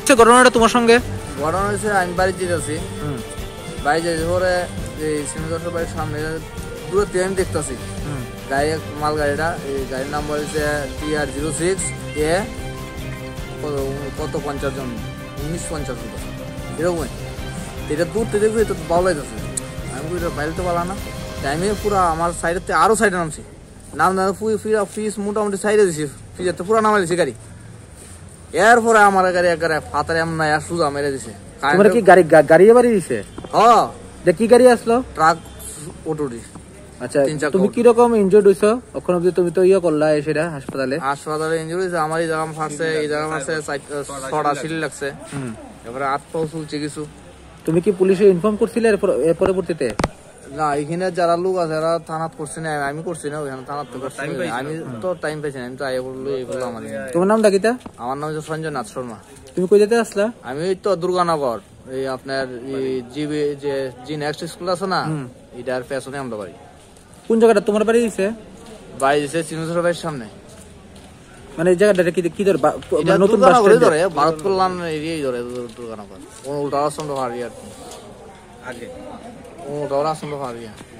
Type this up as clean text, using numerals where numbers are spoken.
হচ্ছে ঘটনাটা তোমার সঙ্গে? ঘটনা হয়েছে আমি বাড়ি যেতেছি, বাড়ি যেতে পরে এই সিনেমার বাড়ির সামনে দূরে থেকে আমি দেখতেছি গাড়ি, মাল গাড়িটা, এই গাড়ির নাম্বার হচ্ছে TR06 এ কত 50 জন 1950 এরকম। এটা দূর থেকে দেখবি তো ভালো লাগতেছে, আমি বাইরে তো ভালো না টাইমে পুরো আমার সাইডে আরো সাইডে নামছি, নাম ফিস মোটামুটি সাইডে দিছি, ফিজের তো পুরো নামাই দিছি গাড়ি। এরপরে আমার গাড়ি একবারে ফাতারে এমন নাই আর সুজা মেরে দিছে। তোমার কি গাড়ি বাড়ি দিছে? হ্যাঁ, কি গাড়ি আসলো? ট্রাক অটোটি। আচ্ছা, তুমি কি রকম ইনজুর্ড হইছো? এখন অবধি তুমি তো করলা সেটা হাসপাতালে ইনজুরি হয়েছে আমার, এই জায়গা ফাঁসছে, এই জায়গা ফাঁসছে 6টা সিলি লাগছে, এবারে 8 পাও চলছে কিছু। তুমি কি পুলিশে ইনফর্ম করছিলে এর পরবর্তীতে? না, এখানে যারা লোক আছে এরা থানাত করছে না, আমি করছি না, ওখানে থানাত তো করছি, আমি তো টাইম পাইছি না, আমি তো আগে বললো এগুলো আমার। তোমার নামটা কিটা? আমার নাম হচ্ছে সঞ্জয় নাথ শর্মা। তুমি কই যেতে আসলা? আমি তো দুর্গানগর, এই আপনার জিবি যে জি নেক্সট স্কুল আছে না, এটার পেছনে আমরা বাড়ি। কোন জায়গাটা তোমার বাড়ি দিছে? বাড়ি দিছে চিনুসর বাড়ির সামনে। মানে এই জায়গাটা কি ধরে নতুন বাস স্ট্যান্ড ধরে, ভারত কল্যাণ এরিয়াই ধরে দুর্গানগর, উল্টা রাস্তা হারিয়া আগে, উল্টা রাস্তা হারিয়া।